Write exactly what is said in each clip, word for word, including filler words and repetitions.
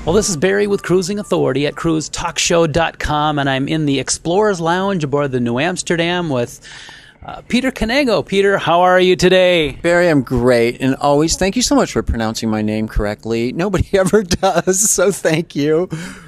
Well, this is Barry with Cruising Authority at cruise talk show dot com, and I'm in the Explorers Lounge aboard the New Amsterdam with uh, Peter Knego. Peter, how are you today? Barry, I'm great, and always thank you so much for pronouncing my name correctly. Nobody ever does, so thank you.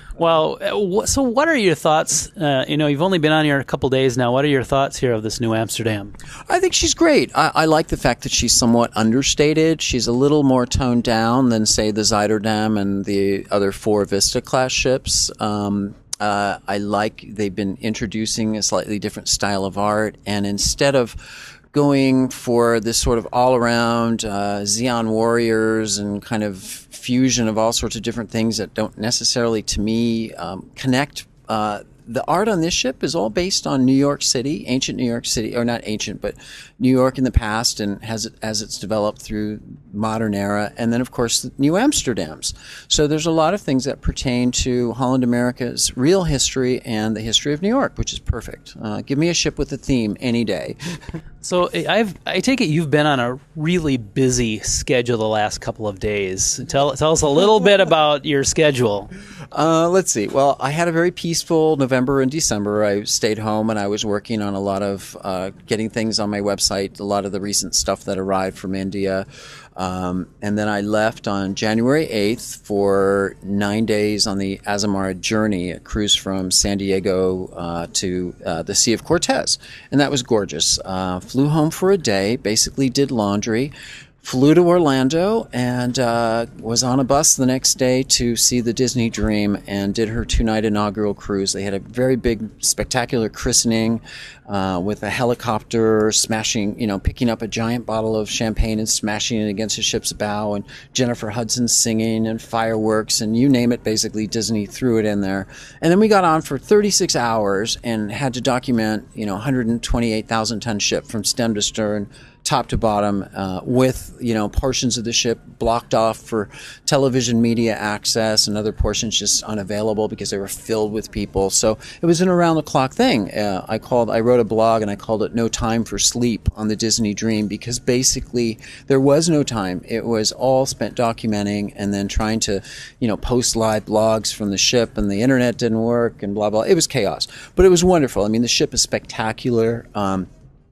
Well, so what are your thoughts? Uh, you know, you've only been on here a couple days now. What are your thoughts here of this New Amsterdam? I think she's great. I, I like the fact that she's somewhat understated. She's a little more toned down than, say, the Zuiderdam and the other four Vista-class ships. Um, uh, I like they've been introducing a slightly different style of art, and instead of going for this sort of all-around uh, Xeon warriors and kind of fusion of all sorts of different things that don't necessarily, to me, um, connect. Uh, the art on this ship is all based on New York City, ancient New York City, or not ancient, but New York in the past, and has it, as it's developed through modern era, and then, of course, the New Amsterdams. So there's a lot of things that pertain to Holland America's real history and the history of New York, which is perfect. Uh, give me a ship with a theme any day. So I've, I take it you've been on a really busy schedule the last couple of days. Tell, tell us a little bit about your schedule. Uh, let's see. Well, I had a very peaceful November and December. I stayed home and I was working on a lot of uh, getting things on my website, a lot of the recent stuff that arrived from India. Um, and then I left on January eighth for nine days on the Azamara journey, a cruise from San Diego uh, to uh, the Sea of Cortez. And that was gorgeous. Uh, flew home for a day, basically did laundry, flew to Orlando, and uh, was on a bus the next day to see the Disney Dream and did her two-night inaugural cruise. They had a very big, spectacular christening uh, with a helicopter smashing, you know, picking up a giant bottle of champagne and smashing it against the ship's bow, and Jennifer Hudson singing and fireworks, and you name it, basically Disney threw it in there. And then we got on for thirty-six hours and had to document, you know, one hundred twenty-eight thousand ton ship from stem to stern, top to bottom, uh, with, you know, portions of the ship blocked off for television media access and other portions just unavailable because they were filled with people. So it was an around-the-clock thing. Uh, I called, I wrote a blog and I called it "No Time for Sleep" on the Disney Dream, because basically there was no time. It was all spent documenting and then trying to, you know, post live blogs from the ship, and the internet didn't work and blah, blah. It was chaos, but it was wonderful. I mean, the ship is spectacular. Um,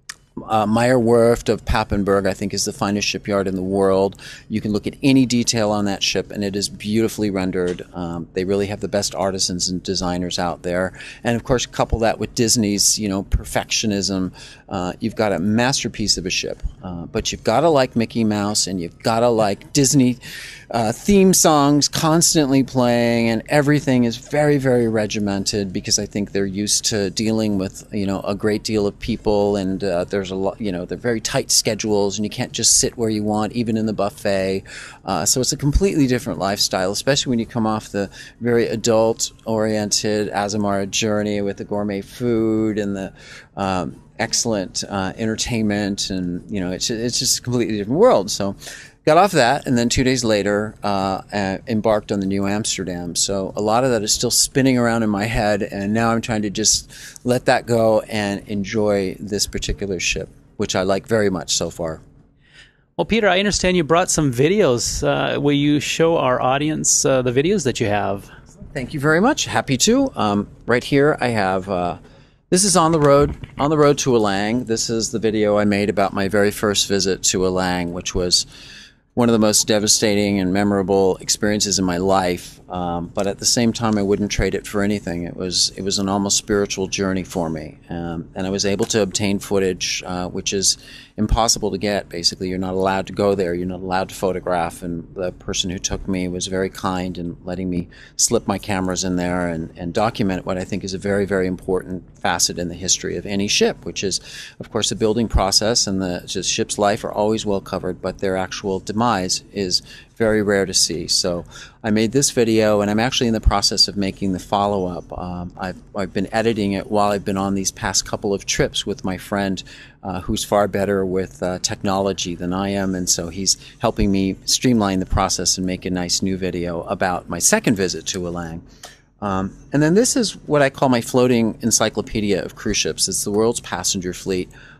Uh, Meyer Werft of Papenburg, I think, is the finest shipyard in the world. You can look at any detail on that ship, and it is beautifully rendered. Um, they really have the best artisans and designers out there. And, of course, couple that with Disney's, you know, perfectionism. Uh, you've got a masterpiece of a ship. Uh, but you've got to like Mickey Mouse, and you've got to like Disney uh, theme songs constantly playing, and everything is very, very regimented, because I think they're used to dealing with, you know, a great deal of people, and uh, there's a lot, you know, they're very tight schedules, and you can't just sit where you want, even in the buffet. Uh, so it's a completely different lifestyle, especially when you come off the very adult-oriented Azamara journey with the gourmet food and the um, excellent uh, entertainment, and, you know, it's it's just a completely different world. So got off that, and then two days later uh, uh, embarked on the New Amsterdam. So a lot of that is still spinning around in my head, and now I'm trying to just let that go and enjoy this particular ship, which I like very much so far. Well, Peter, I understand you brought some videos. Uh, will you show our audience uh, the videos that you have? Thank you very much. Happy to. Um, right here I have... Uh, This is on the road, on the road to Alang. This is the video I made about my very first visit to Alang, which was one of the most devastating and memorable experiences in my life. Um, but at the same time, I wouldn't trade it for anything. It was it was an almost spiritual journey for me, um, and I was able to obtain footage, uh, which is impossible to get. Basically, you're not allowed to go there. You're not allowed to photograph. And the person who took me was very kind in letting me slip my cameras in there and, and document what I think is a very, very important facet in the history of any ship, which is, of course, the building process, and the just ship's life are always well covered, but their actual demise is very rare to see. So I made this video, and I'm actually in the process of making the follow-up. Um, I've, I've been editing it while I've been on these past couple of trips with my friend uh, who's far better with uh, technology than I am, and so he's helping me streamline the process and make a nice new video about my second visit to Alang. Um, and then this is what I call my floating encyclopedia of cruise ships. It's the world's passenger fleet.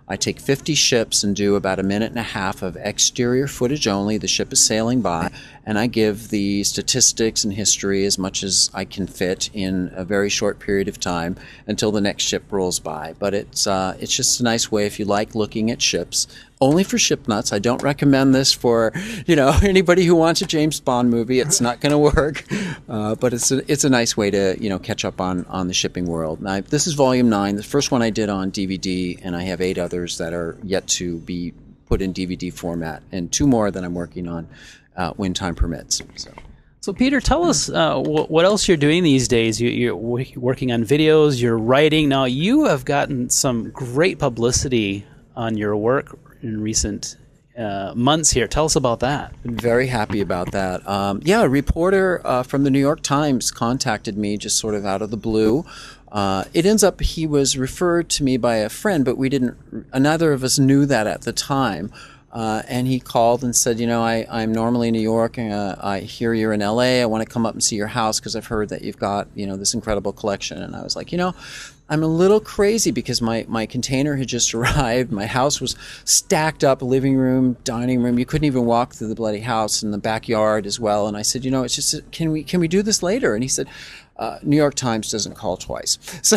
I take fifty ships and do about a minute and a half of exterior footage only. The ship is sailing by, and I give the statistics and history as much as I can fit in a very short period of time until the next ship rolls by. But it's uh, it's just a nice way if you like looking at ships. Only for ship nuts. I don't recommend this for, you know, anybody who wants a James Bond movie. It's not going to work. Uh, but it's a, it's a nice way to, you know, catch up on, on the shipping world. Now, this is volume nine, the first one I did on D V D, and I have eight others that are yet to be put in D V D format, and two more that I'm working on uh, when time permits. So. So, Peter, tell us uh, wh- what else you're doing these days. You, you're w- working on videos, you're writing. Now, you have gotten some great publicity on your work in recent uh, months here. Tell us about that. I'm very happy about that. Um, yeah, a reporter uh, from the New York Times contacted me just sort of out of the blue. Uh, it ends up he was referred to me by a friend, but we didn't, neither of us knew that at the time. Uh, and he called and said, you know, I, I'm normally in New York, and uh, I hear you're in L A. I want to come up and see your house because I've heard that you've got, you know, this incredible collection. And I was like, you know, I'm a little crazy because my, my container had just arrived. My house was stacked up, living room, dining room. You couldn't even walk through the bloody house, in the backyard as well. And I said, you know, it's just, can we, can we do this later? And he said, Uh, New York Times doesn't call twice. So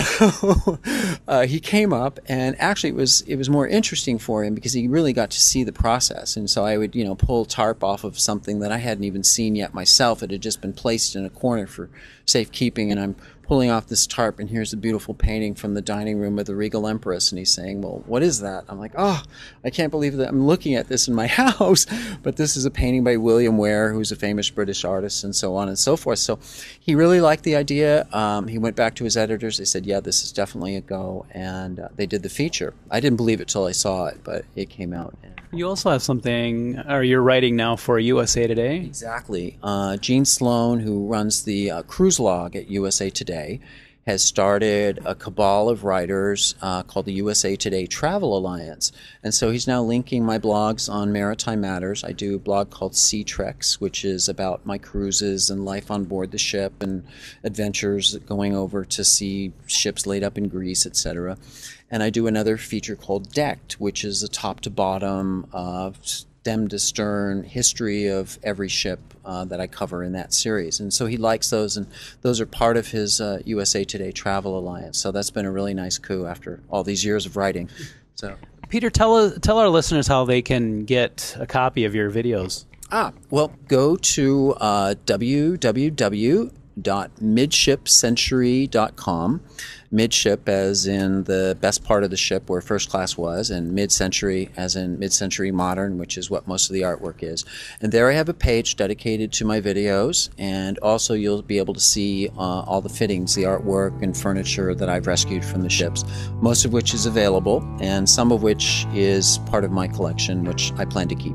uh, he came up, and actually it was it was more interesting for him because he really got to see the process. And so I would, you know, pull tarp off of something that I hadn't even seen yet myself. It had just been placed in a corner for safekeeping, and I'm pulling off this tarp, and here's a beautiful painting from the dining room of the Regal Empress. And he's saying, well, what is that? I'm like, oh, I can't believe that I'm looking at this in my house. But this is a painting by William Ware, who's a famous British artist, and so on and so forth. So he really liked the idea. Um, he went back to his editors. They said, yeah, this is definitely a go. And uh, they did the feature. I didn't believe it till I saw it, but it came out. You also have something, or you're writing now for U S A Today? Exactly. Uh, Gene Sloan, who runs the uh, cruise log at U S A Today, has started a cabal of writers uh, called the U S A Today Travel Alliance. And so he's now linking my blogs on maritime matters. I do a blog called Sea Treks, which is about my cruises and life on board the ship and adventures going over to see ships laid up in Greece, et cetera. And I do another feature called Decked, which is a top-to-bottom, uh, stem to stern history of every ship uh, that I cover in that series. And so he likes those, and those are part of his uh, U S A Today Travel Alliance. So that's been a really nice coup after all these years of writing. So, Peter, tell, tell our listeners how they can get a copy of your videos. Ah, well, go to uh, w w w dot midship century dot com. Midship as in the best part of the ship where first class was, and mid-century as in mid-century modern, which is what most of the artwork is. And there I have a page dedicated to my videos, and also you'll be able to see uh, all the fittings, the artwork and furniture that I've rescued from the ships, most of which is available, and some of which is part of my collection, which I plan to keep.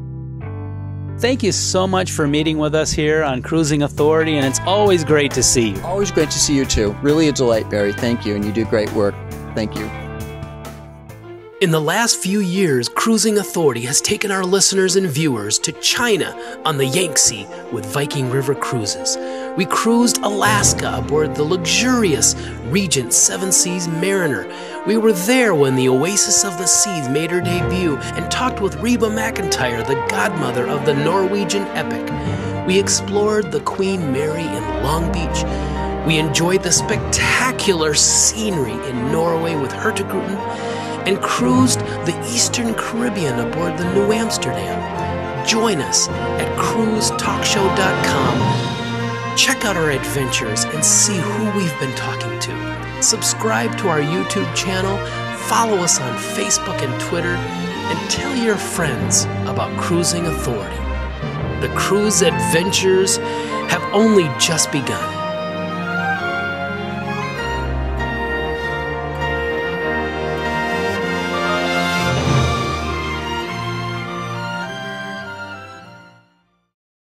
Thank you so much for meeting with us here on Cruising Authority, and it's always great to see you. Always great to see you too. Really a delight, Barry. Thank you, and you do great work. Thank you. In the last few years, Cruising Authority has taken our listeners and viewers to China on the Yangtze with Viking River Cruises. We cruised Alaska aboard the luxurious Regent Seven Seas Mariner. We were there when the Oasis of the Seas made her debut and talked with Reba McEntire, the godmother of the Norwegian epic. We explored the Queen Mary in Long Beach. We enjoyed the spectacular scenery in Norway with Hurtigruten, and cruised the Eastern Caribbean aboard the New Amsterdam. Join us at cruise talk show dot com. Check out our adventures and see who we've been talking to. Subscribe to our YouTube channel, follow us on Facebook and Twitter, and tell your friends about Cruising Authority. The cruise adventures have only just begun.